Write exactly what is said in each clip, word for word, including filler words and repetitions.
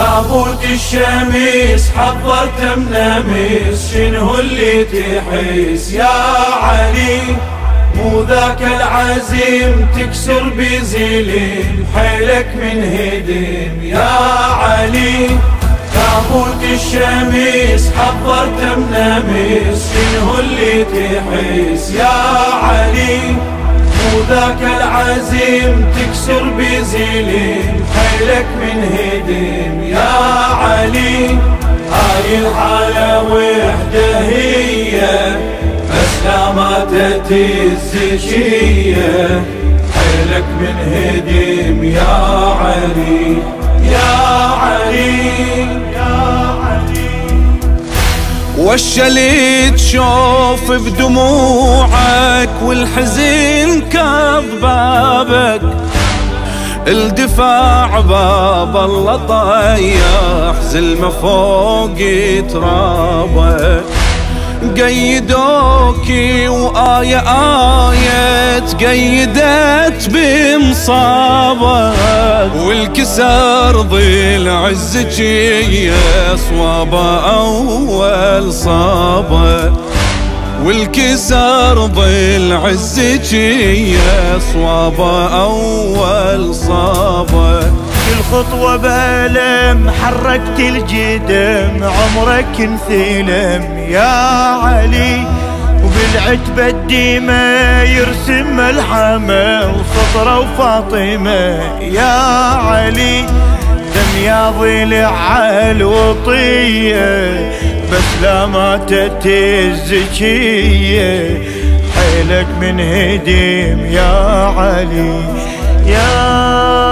تابوت الشميس حضرت مناميس، شنو اللي تحس يا علي؟ مو ذاك العزيم تكسر بزيلين، حيلك من هدم يا علي. تابوت الشميس حضرت مناميس، شنو اللي تحس يا علي؟ مو ذاك العزيم تكسر بزيلين، حيلك من هدم يا علي. هاي الحالة وحدة هي، بس لا ماتت الزكية، حيلك من هدم يا علي يا علي يا علي. والشلي تشوف بدموعك والحزن كذبابك، الدفاع باب الله طيح زلمة فوق ترابك. قيدوكي وآية آية تقيدت بمصابك، والكسر ضلع الزكية صوابه أول صابه، والكسر ضلع الزكية صوابه أول صابه. كل خطوة بألم حركت الجدم، عمرك انثلم يا علي. وبالعتبة الديمة يرسم ملحمة وسطرة وفاطمة يا علي. دم يا ضلع عالوطية، بس لا ماتت الزكية، حيلك من هديم يا علي يا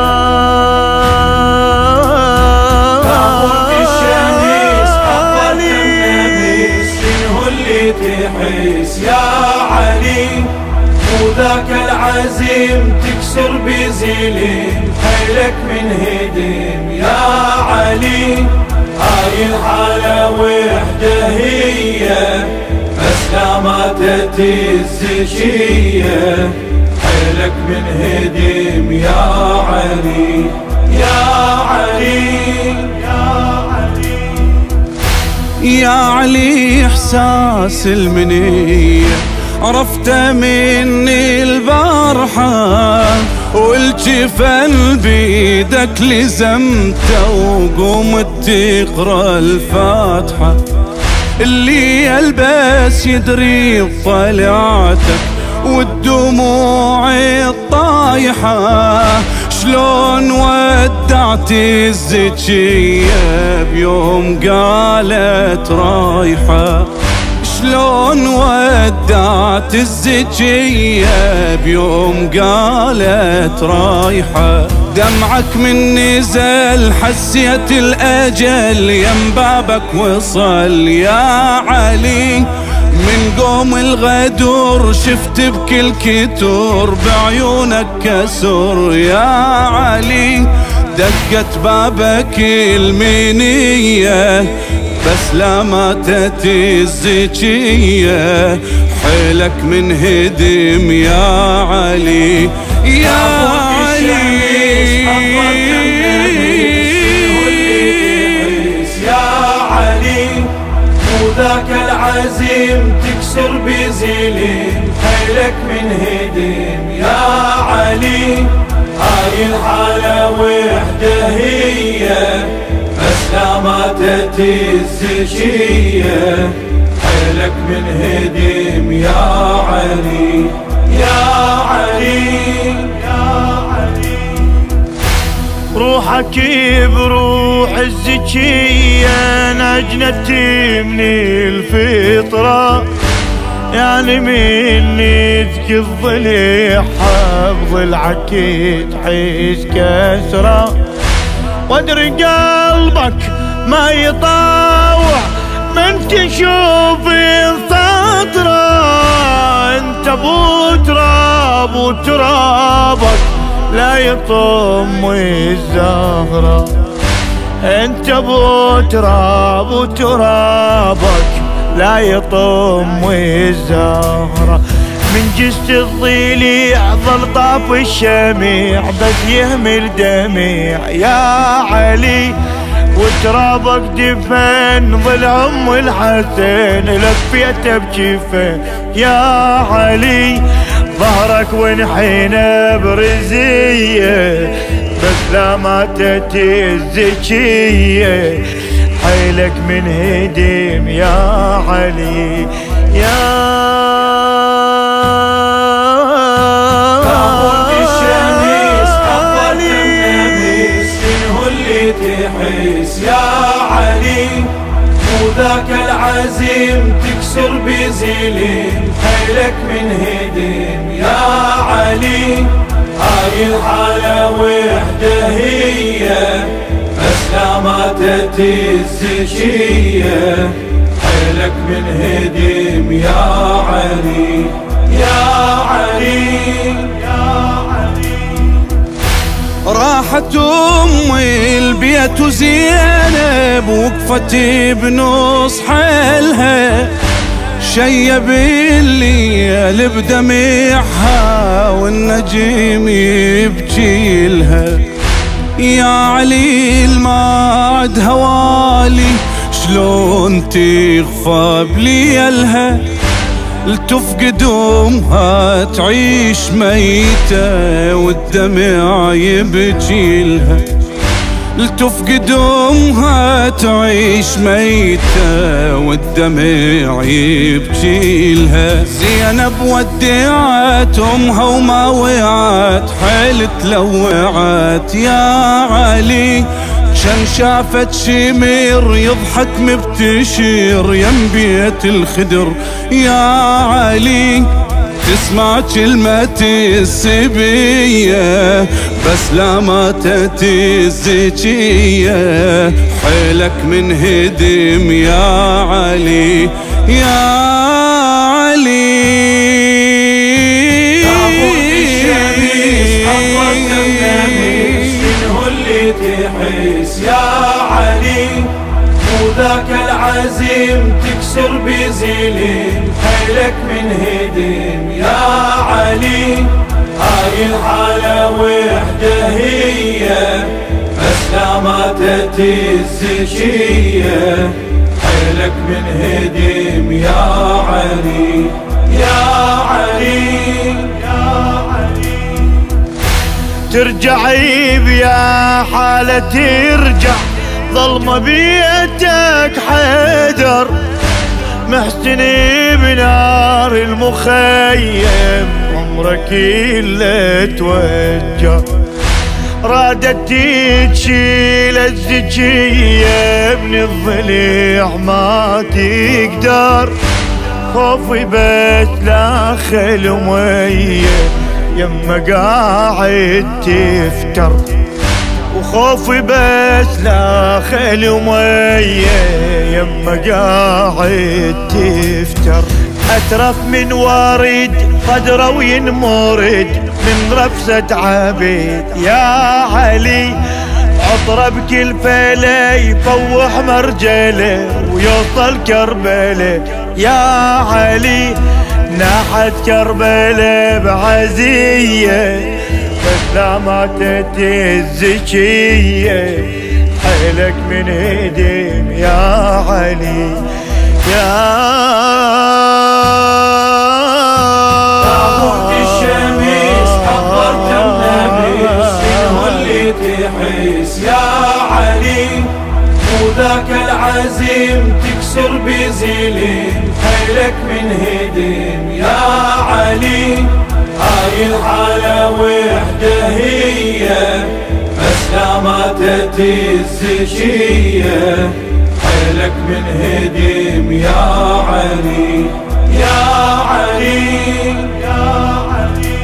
تحس يا علي. مو ذاك العزيم تكسر بزيلين، حيلك من هدم يا علي. هاي الحالة وحدة هي، بس لا ماتت الزكية، حيلك من هدم يا علي يا علي يا علي يا علي. إحساس المنية عرفته مني البارحة، والجفن بيدك لزمته وقومت تقرا الفاتحة. اللي يلبس يدري بطلعتك والدموع الطايحة، شلون ودعت الزكية بيوم قالت رايحة. شلون ودعت الزكية بيوم قالت رايحة. دمعك من نزل حسيت الأجل يم بابك وصل يا علي. من قوم الغدور شفت بكل كتور بعيونك كسر يا علي. دقت بابك المنية، بس لا ماتت الزكية، حيلك من هدم يا علي يا علي يا علي. مو ذاك العزيم تكسر بزيلين، حيلك من هدم يا علي. هاي الحالة وحدة هي، بس لا ماتت الزكية، حيلك من هدم يا علي يا علي يا علي. روحك بروح الزكية نجنت من الفطرة، يعني من يدك الضليع بضلعك تحس كسرة. وادري قلبك ما يطاوع من تشوف السطرة، انت ابو تراب وترابك لا يطم الزهرة. انت ابو تراب وترابك لا يطم الزهرة. من جست الضليع ظل طاف الشميع، بس يهمل دميع يا علي. وترابك دفن ظل ام الحسن لفيته بجفه يا علي ظهرك وانحينا برزيه بس لا ماتت الزكيه حيلك من هدم يا علي يا تحس يا علي وذاك العزيم تكسر بزيلين حيلك من هدم يا علي هاي الحالة وحدة هي بس لا ماتت الزكية حيلك من هدم يا علي يا علي راحت امي البيت وزينب وقفت بنص حيلها شيب الليل بدمعها والنجم يبكي لها يا علي المعد هوالي شلون تغفى بليلها لتفقد امها تعيش ميتة والدمع يبكي لها لتفقد امها تعيش ميتة والدمع يبكي لها زينب ودعت امها وما وعت حيل تلوعت يا علي شن شافت شمير يضحك مبتشير يم بيت الخدر يا علي تسمع كلمة السبية بس لا ماتت الزكية حيلك من هدم يا علي يا علي تحس يا علي وذاك العزيم تكسر بزيلين حيلك من هدم يا علي هاي الحالة وحدة هي بس لا ماتت الزكية حيلك من هدم يا علي يا علي ترجعي بيا حالة ترجع ظلمة بيتك حيدر محسني بنار المخيم عمرك إلا توجه رادت تشيل الزكية من الضليع ما تقدر خوفي بس لا خل مية يما قاعد تفتر وخوفي بس لا خل ومية يما قاعد تفتر اترف من وارد قدره وينمرد من رفسة عبيد يا علي عطره بكل فيله يفوح مرجله ويوصل كربله يا علي ناحت كربلاء بعزية بس لا ماتت الزكية حيلك من هدم يا علي يا تابوت الشمس حضرت النبيس هو اللي تحس يا علي وذاك العزيم تكسر بزيلين حيلك من هدم يا علي هاي الحالة وحدة هي بس لا ماتت الزكية حيلك من هدم يا علي يا علي يا علي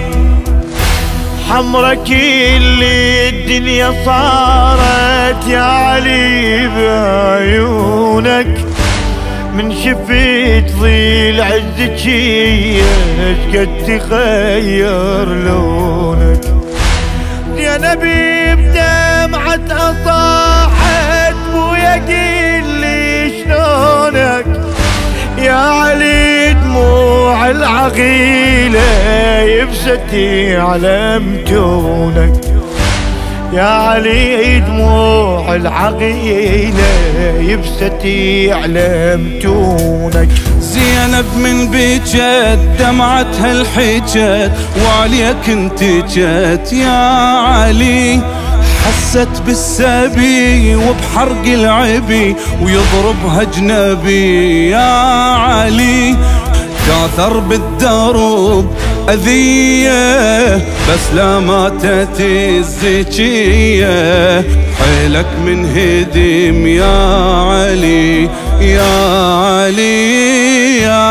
حمرك اللي الدنيا صارت يا علي بعيونك من شفت ظل عزكية قد تغير لونك يا نبي بدمعة أصاحت بويا قلي شلونك يا علي دموع العقيلة يبستي على متونك يا علي دموع العقيلة يبست يعلمتونك. زينب من بجت دمعتها الحجت وعليك انت جت يا علي، حست بالسبي وبحرق العبي ويضربها اجنبي يا علي، كاثر بالدرب أذية بس لا ماتت الزكية، حيلك من هدم يا علي يا علي يا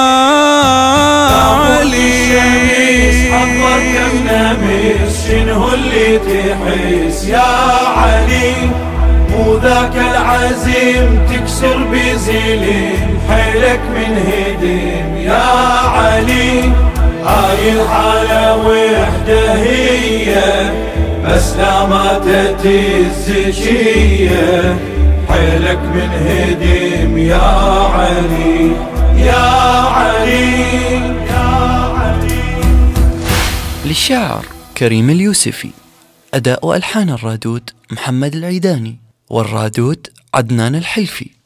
علي. حضرك النميس شنو اللي تحس يا علي، مو ذاك العزيم تكسر بزيلين، حيلك من هدم يا علي. هاي الحالة وحدة هي بس لا ماتت الزكية، حيلك من هدم يا علي يا علي يا علي. للشاعر كريم اليوسفي، أداء وألحان الرادود محمد العيداني، والرادود عدنان الحلفي.